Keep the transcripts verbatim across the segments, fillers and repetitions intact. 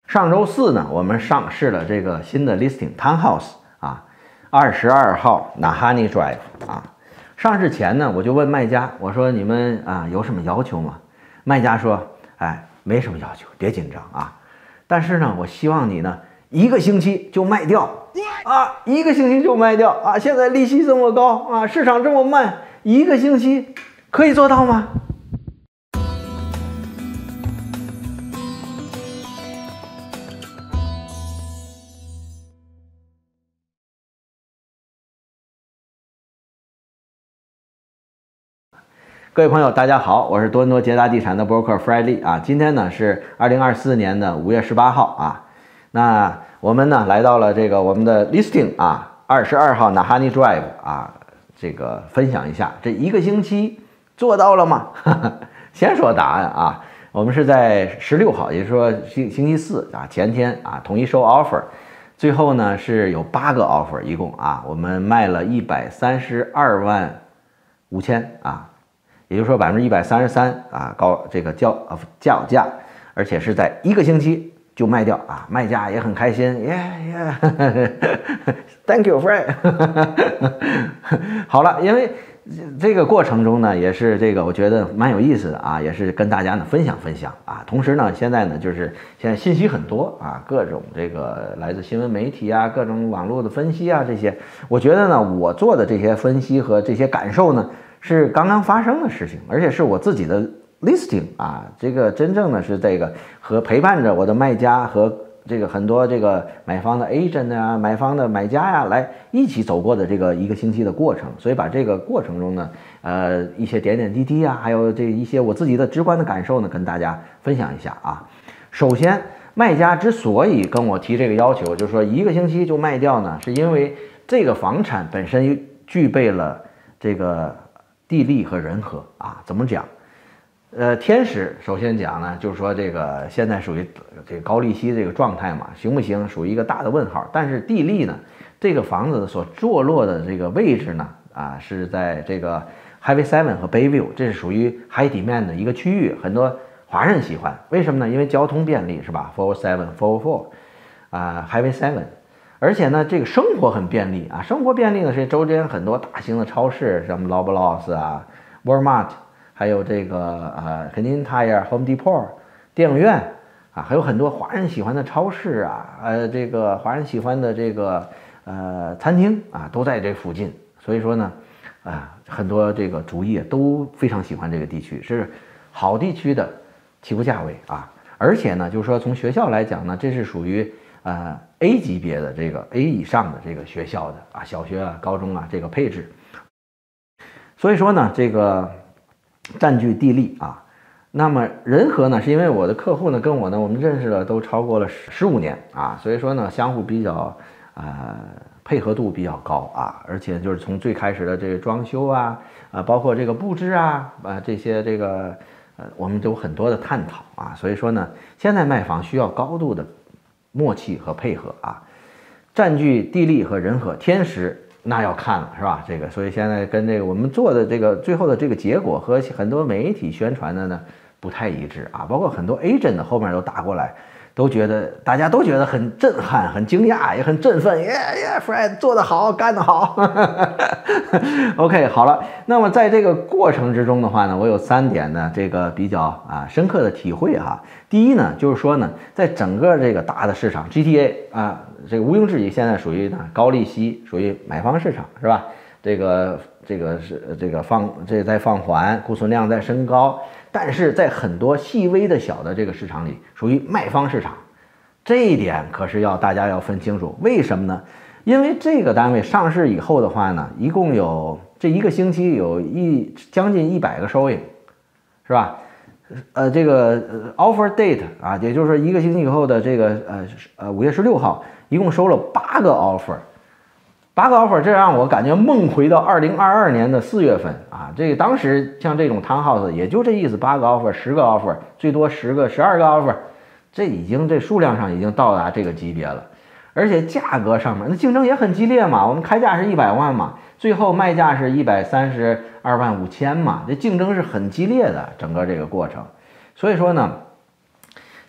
上周四呢，我们上市了这个新的 listing townhouse 啊，二十二号 Nahanni Drive 啊。上市前呢，我就问卖家，我说你们啊有什么要求吗？卖家说，哎，没什么要求，别紧张啊。但是呢，我希望你呢一个星期就卖掉啊，一个星期就卖掉啊。现在利息这么高啊，市场这么慢，一个星期可以做到吗？各位朋友，大家好，我是多伦多捷达地产的 broker Freddy 啊。今天呢是二零二四年的五月十八号啊。那我们呢来到了这个我们的 listing 啊，二十二号 Nahanni Drive 啊，这个分享一下这一个星期做到了吗？先说答案啊，我们是在十六号，也就是说星星期四啊前天啊统一收 offer， 最后呢是有八个 offer 一共啊，我们卖了一百三十二万五千啊。也就是说百分之一百三十三啊，高这个叫呃叫价，而且是在一个星期就卖掉啊，卖家也很开心，耶耶 ，Thank you, Fred 。好了，因为这个过程中呢，也是这个我觉得蛮有意思的啊，也是跟大家呢分享分享啊。同时呢，现在呢就是现在信息很多啊，各种这个来自新闻媒体啊，各种网络的分析啊，这些，我觉得呢，我做的这些分析和这些感受呢。是刚刚发生的事情，而且是我自己的 listing 啊，这个真正的是这个和陪伴着我的卖家和这个很多这个买方的 agent 啊，买方的买家呀、啊，来一起走过的这个一个星期的过程，所以把这个过程中呢，呃，一些点点滴滴啊，还有这一些我自己的直观的感受呢，跟大家分享一下啊。首先，卖家之所以跟我提这个要求，就是说一个星期就卖掉呢，是因为这个房产本身具备了这个。地利和人和啊，怎么讲？呃，天时首先讲呢，就是说这个现在属于这个高利息这个状态嘛，行不行？属于一个大的问号。但是地利呢，这个房子所坐落的这个位置呢，啊，是在这个 Highway seven 和 Bayview， 这是属于 high demand 的一个区域，很多华人喜欢。为什么呢？因为交通便利，是吧 ？four oh seven, four oh four， 啊 ，Highway seven。而且呢，这个生活很便利啊，生活便利呢是周边很多大型的超市，什么 Loblaws 啊、Walmart， 还有这个呃 Canadian Tire、Home Depot 电影院啊，还有很多华人喜欢的超市啊，呃，这个华人喜欢的这个呃餐厅啊，都在这附近。所以说呢，啊，很多这个主业都非常喜欢这个地区，是好地区的起步价位啊。而且呢，就是说从学校来讲呢，这是属于。呃 A 级别的这个 A 以上的这个学校的啊，小学啊、高中啊这个配置，所以说呢，这个占据地利啊，那么人和呢，是因为我的客户呢跟我呢，我们认识了都超过了十五年啊，所以说呢，相互比较呃配合度比较高啊，而且就是从最开始的这个装修啊啊，包括这个布置啊啊这些这个呃，我们都有很多的探讨啊，所以说呢，现在卖房需要高度的。默契和配合啊，占据地利和人和，天时那要看了是吧？这个，所以现在跟这个我们做的这个最后的这个结果和很多媒体宣传的呢不太一致啊，包括很多 agent 后面都打过来，都觉得大家都觉得很震撼、很惊讶，也很振奋，耶耶 ，Fred 做得好，干得好。OK， 好了，那么在这个过程之中的话呢，我有三点呢，这个比较啊深刻的体会哈。第一呢，就是说呢，在整个这个大的市场 G T A 啊，这个毋庸置疑，现在属于呢高利息，属于买方市场是吧？这个这个是这个放这在放缓，库存量在升高，但是在很多细微的小的这个市场里，属于卖方市场，这一点可是要大家要分清楚。为什么呢？因为这个单位上市以后的话呢，一共有这一个星期有一将近一百个收益，是吧？呃，这个 offer date 啊，也就是说一个星期以后的这个呃呃五月十六号，一共收了八个 offer， 八个 offer， 这让我感觉梦回到二零二二年的四月份啊。这个当时像这种 townhouse 也就这意思，八个 offer， 十个 offer， 最多十个、十二个 offer， 这已经这数量上已经到达这个级别了。而且价格上面，那竞争也很激烈嘛。我们开价是一百万嘛，最后卖价是一百三十二万五千嘛，这竞争是很激烈的，整个这个过程。所以说呢，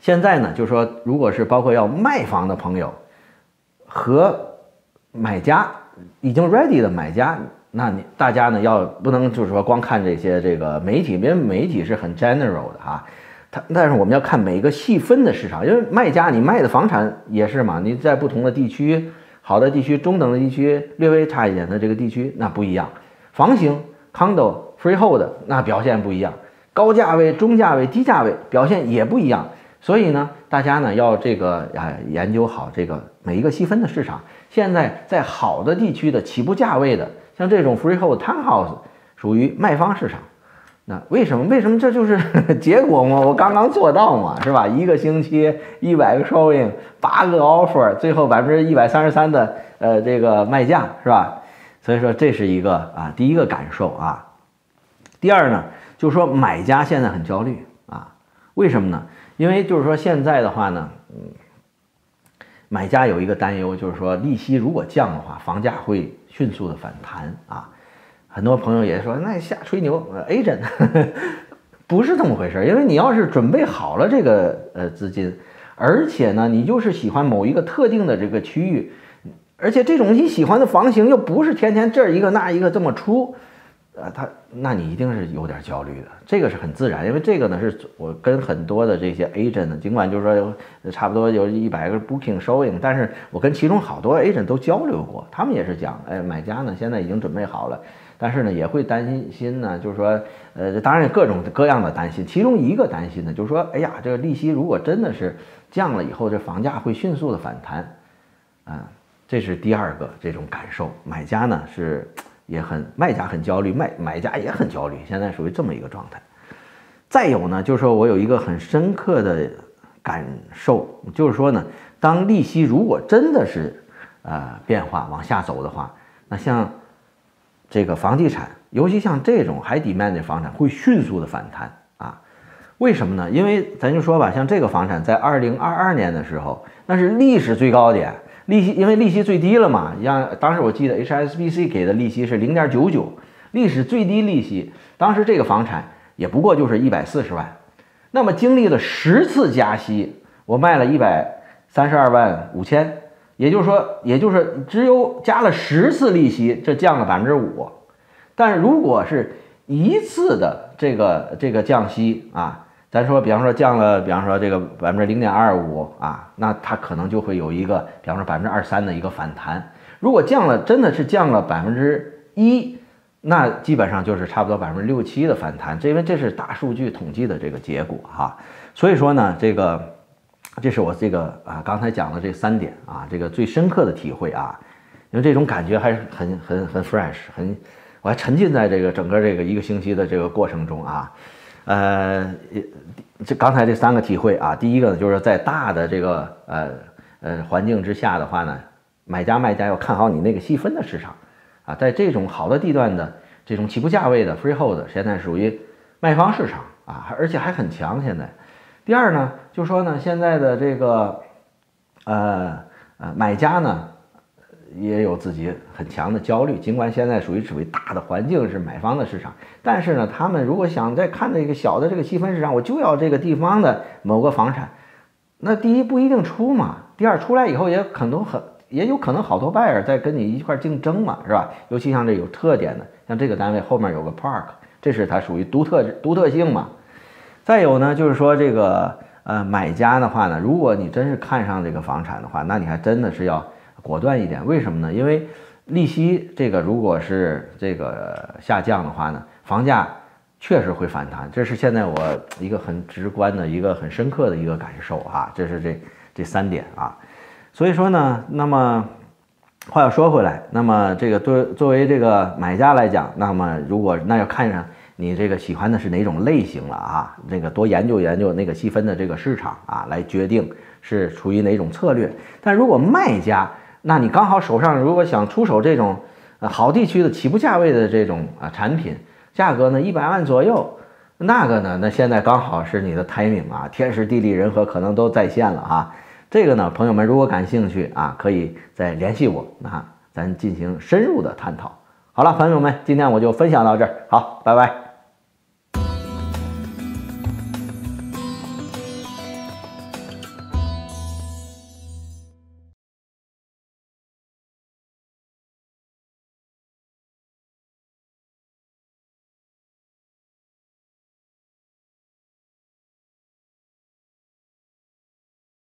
现在呢，就是说，如果是包括要卖房的朋友和买家已经 ready 的买家，那你大家呢要不能就是说光看这些这个媒体，因为媒体是很 general 的哈。它但是我们要看每个细分的市场，因为卖家你卖的房产也是嘛，你在不同的地区，好的地区、中等的地区、略微差一点的这个地区，那不一样。房型 condo、freehold 那表现不一样，高价位、中价位、低价位表现也不一样。所以呢，大家呢要这个啊研究好这个每一个细分的市场。现在在好的地区的起步价位的，像这种 freehold townhouse 属于卖方市场。那为什么？为什么这就是结果嘛？我刚刚做到嘛，是吧？一个星期一百个 showing， 八个 offer， 最后百分之一百三十三的呃这个卖价，是吧？所以说这是一个啊第一个感受啊。第二呢，就是说买家现在很焦虑啊，为什么呢？因为就是说现在的话呢，嗯，买家有一个担忧，就是说利息如果降的话，房价会迅速的反弹啊。很多朋友也说，那瞎吹牛 ，agent 不是这么回事，因为你要是准备好了这个呃资金，而且呢，你就是喜欢某一个特定的这个区域，而且这种你喜欢的房型又不是天天这一个那一个这么出，呃，他那你一定是有点焦虑的，这个是很自然，因为这个呢是我跟很多的这些 agent， 尽管就是说有差不多有一百个 booking showing， 但是我跟其中好多 agent 都交流过，他们也是讲，哎，买家呢现在已经准备好了。但是呢，也会担心呢，就是说，呃，当然各种各样的担心，其中一个担心呢，就是说，哎呀，这个利息如果真的是降了以后，这房价会迅速的反弹，啊，这是第二个这种感受。买家呢是也很，卖家很焦虑，卖买家也很焦虑，现在属于这么一个状态。再有呢，就是说我有一个很深刻的感受，就是说呢，当利息如果真的是呃变化往下走的话，那像这个房地产，尤其像这种 high demand 的房产会迅速的反弹啊？为什么呢？因为咱就说吧，像这个房产在二零二二年的时候，那是历史最高点，利息因为利息最低了嘛，像当时我记得 H S B C 给的利息是 零点九九， 历史最低利息，当时这个房产也不过就是一百四十万，那么经历了十次加息，我卖了一百三十二万五千。也就是说，也就是只有加了十次利息，这降了百分之五。但是如果是一次的这个这个降息啊，咱说比方说降了，比方说这个百分之零点二五啊，那它可能就会有一个比方说百分之二三的一个反弹。如果降了，真的是降了百分之一，那基本上就是差不多百分之六七的反弹。这因为这是大数据统计的这个结果哈，所以说呢，这个。这是我这个啊刚才讲的这三点啊，这个最深刻的体会啊，因为这种感觉还是很很很 fresh， 很，我还沉浸在这个整个这个一个星期的这个过程中啊，呃，这刚才这三个体会啊，第一个呢就是在大的这个呃呃环境之下的话呢，买家卖家要看好你那个细分的市场啊，在这种好的地段的这种起步价位的 freehold 现在属于卖方市场啊，而且还很强现在。第二呢，就说呢，现在的这个，呃呃，买家呢也有自己很强的焦虑，尽管现在属于属于大的环境是买方的市场，但是呢，他们如果想再看这个小的这个细分市场，我就要这个地方的某个房产，那第一不一定出嘛，第二出来以后也可能很也有可能好多 buyer 在跟你一块竞争嘛，是吧？尤其像这有特点的，像这个单位后面有个 park， 这是它属于独特独特性嘛。再有呢，就是说这个呃买家的话呢，如果你真是看上这个房产的话，那你还真的是要果断一点。为什么呢？因为利息这个如果是这个下降的话呢，房价确实会反弹，这是现在我一个很直观的一个很深刻的一个感受啊。这是这这三点啊。所以说呢，那么话又说回来，那么这个对作为这个买家来讲，那么如果那要看上你这个喜欢的是哪种类型了啊？这个多研究研究那个细分的这个市场啊，来决定是处于哪种策略。但如果卖家，那你刚好手上如果想出手这种呃好地区的起步价位的这种啊产品，价格呢一百万左右，那个呢，那现在刚好是你的 timing 啊，天时地利人和可能都在线了啊。这个呢，朋友们如果感兴趣啊，可以再联系我，那咱进行深入的探讨。好了，朋友们，今天我就分享到这儿，好，拜拜。